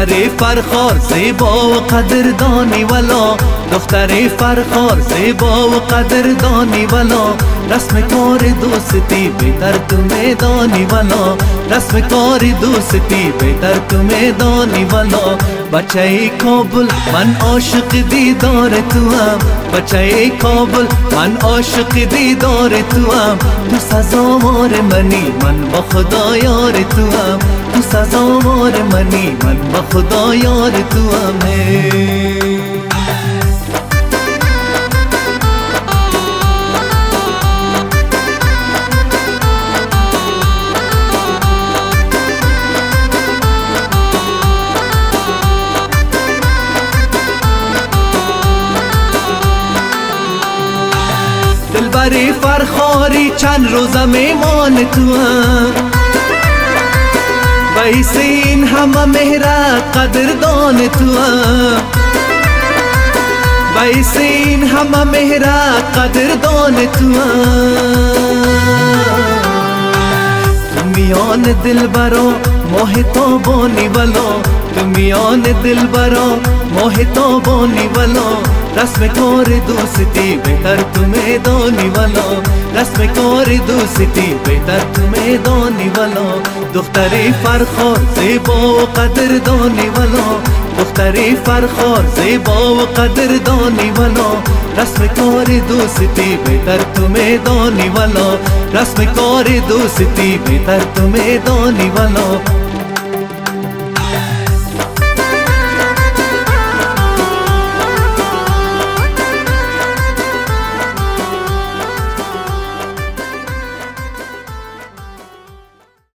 دختر فرخار زیبا و قدردانی والا، دختر فرخار زیبا و قدردانی والا، رسم کار دوستی بهتر تو میدانی والا، رسم کار دوستی بهتر تو میدانی والا. بچه کابل من عاشق دیدار تو هم، بچه کابل من عاشق دیدار تو هم، تو سزاوار منی من با خدا یار تو هم، تو سزاوار منی من با خدا یار تو هم. دلبری فرخاری چند روزه میمان تو هم، بیس این همه مهرت قدردان تو هم، بیس این همه مهرت قدردان تو هم. تو میان دلبرا ماه تابانی والا، تو میان دلبرا ماه تابانی والا، رسم کار دوستی بهتر تو میدانی والا، رسم کار دوستی بهتر تو میدانی والا. دختر فرخار زیبا و قدردانی والا، دختر فرخار زیبا و قدردانی والا، رسم کار دوستی بهتر تو میدانی والا، رسم کار دوستی بهتر تو میدانی والا.